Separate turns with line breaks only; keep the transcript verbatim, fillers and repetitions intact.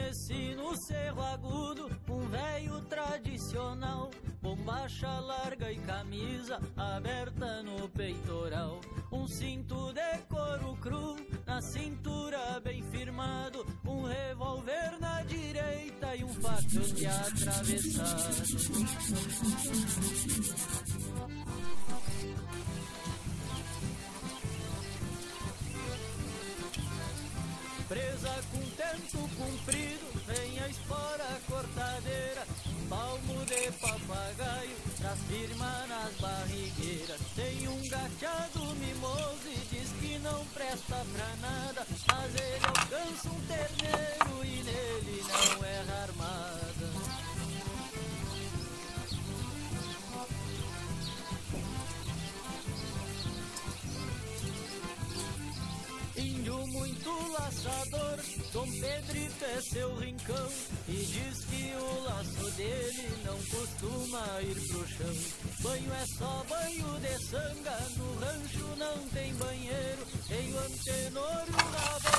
Conheci no Cerro Agudo um velho tradicional, bombacha larga e camisa aberta no peitoral, um cinto de couro cru na cintura bem firmado, um revólver na direita e um facão de atravessado. Presa com tento comprido, vem a espora cortadeira, palmo de papagaio, traz firma nas barrigueiras. Tem um gateado mimoso e diz que não presta pra nada, mas ele alcança um terneiro e nele não erra armada. Índio muito laçador, Dom Pedrito é seu rincão, e diz que o laço dele não costuma ir pro chão. Banho é só banho de sanga, no rancho não tem banheiro, tem o antenor e o rabo